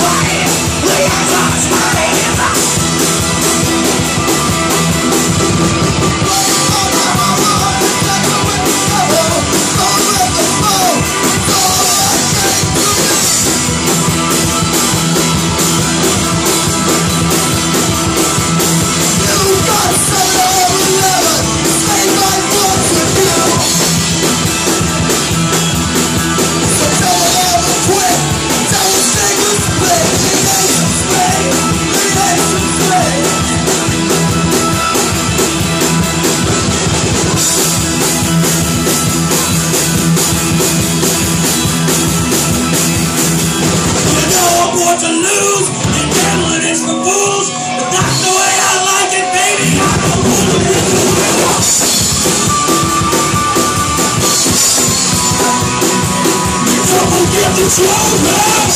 To lose, and gambling is for fools, but that's the way I like it, baby. I don't wanna be the winner. Trouble get the trophy.